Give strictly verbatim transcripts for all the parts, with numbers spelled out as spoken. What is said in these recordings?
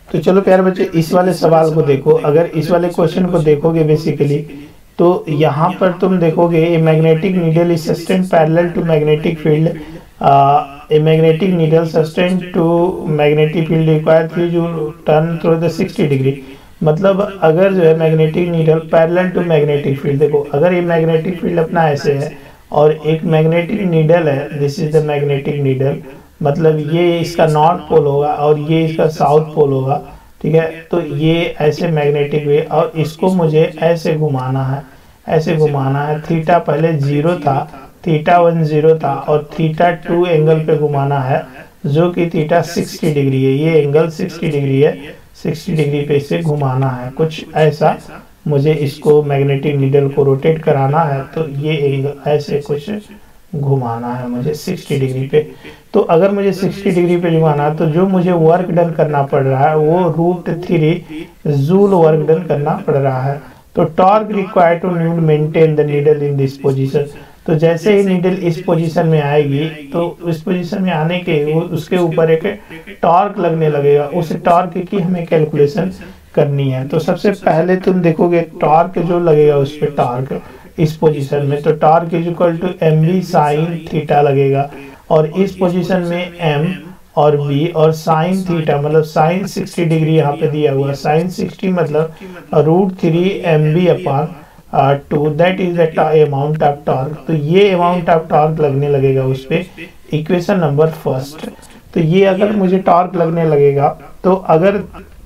तो चलो प्यारे बच्चे इस वाले सवाल को देखो। अगर इस वाले क्वेश्चन को देखोगे बेसिकली तो यहाँ पर तुम देखोगे a magnetic needle is sustained parallel to magnetic field, a magnetic needle sustained to magnetic field require three joule turn through the sixty degree. मतलब अगर जो है magnetic needle parallel to magnetic field, देखो अगर ये मैग्नेटिक फील्ड अपना ऐसे है और एक मैग्नेटिक नीडल है, this is the magnetic needle, मतलब ये इसका नॉर्थ पोल होगा और ये इसका साउथ पोल होगा, ठीक है। तो ये ऐसे मैग्नेटिक वे और इसको मुझे ऐसे घुमाना है, ऐसे घुमाना है। थीटा पहले जीरो था, थीटा वन जीरो था और थीटा टू एंगल पे घुमाना है जो कि थीटा सिक्सटी डिग्री है। ये एंगल सिक्सटी डिग्री है, सिक्सटी डिग्री पे इसे घुमाना है कुछ ऐसा। मुझे इसको मैग्नेटिक नीडल को रोटेट कराना है तो ये एंगल ऐसे कुछ घुमाना है मुझे सिक्सटी डिग्री पे। तो अगर मुझे सिक्सटी डिग्री पे घुमाना है तो जो मुझे वर्क डन करना पड़ रहा है वो root three joule work done करना पड़ रहा है। तो torque required to maintain the needle in this position. तो जैसे ही नीडल इस पोजीशन में आएगी तो इस पोजीशन में आने के उसके ऊपर एक टॉर्क लगने लगेगा। उस टॉर्क की हमें कैलकुलेशन करनी है। तो सबसे पहले तुम देखोगे टॉर्क जो लगेगा उस पर, टॉर्क इस पोजीशन में, तो torque is equal to M B sine theta लगेगा और इस पोजीशन में एम और बी और साइन थीटा मतलब साइन सिक्सटी डिग्री यहाँ पे दिया हुआ है। साइन सिक्सटी मतलब root three M B upon two, that is the amount of torque. तो ये अमाउंट ऑफ टॉर्क लगने लगेगा उस पे, इक्वेशन नंबर फर्स्ट। तो ये अगर मुझे टॉर्क लगने लगेगा तो अगर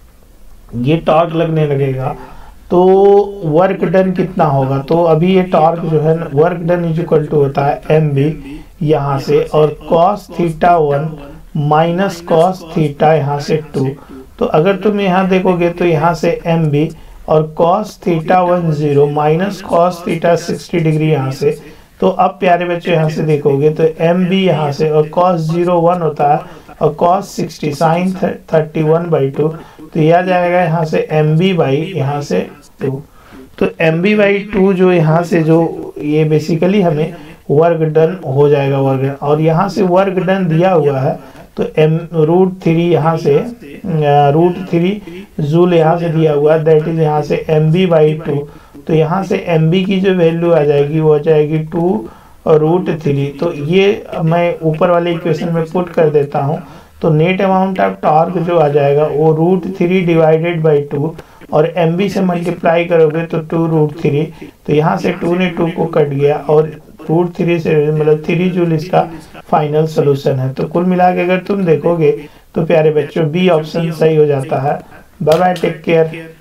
ये टॉर्क लगने लगेगा तो वर्क डन कितना होगा। तो अभी ये टॉर्क जो है work done is equal to होता है एम बी यहाँ से और cos theta one minus cos theta यहाँ से टू। तो अगर तुम यहाँ देखोगे तो यहाँ से एम बी और cos theta one zero minus cos theta sixty degree यहाँ से। तो अब प्यारे बच्चे यहाँ से देखोगे तो एम बी यहाँ से और कॉस जीरो वन होता है और cos sixty sine thirty one by two. तो यह आ जाएगा यहाँ से एम बी बाई यहाँ से टू। तो एम बी बाई टू जो यहाँ से जो ये बेसिकली हमें वर्क डन हो जाएगा वर्क डन, और यहाँ से वर्क डन दिया हुआ है तो एम रूट थ्री यहाँ से रूट थ्री जूल यहाँ से दिया हुआ है, दैट इज यहाँ से एम बी बाई टू। तो यहाँ से एम बी की जो वैल्यू आ जाएगी वो आ जाएगी टू और रूट थ्री। तो ये मैं ऊपर वाले इक्वेशन में पुट कर देता हूँ। तो नेट अमाउंट ऑफ टॉर्क जो आ जाएगा वो root three divided by two और एम बी से मल्टीप्लाई करोगे तो टू रूट थ्री। तो यहाँ से टू ने टू को कट गया और रूट थ्री से मतलब थ्री जूल इसका फाइनल सोल्यूशन है। तो कुल मिला के अगर तुम देखोगे तो प्यारे बच्चों बी ऑप्शन सही हो जाता है। Bye bye, take care.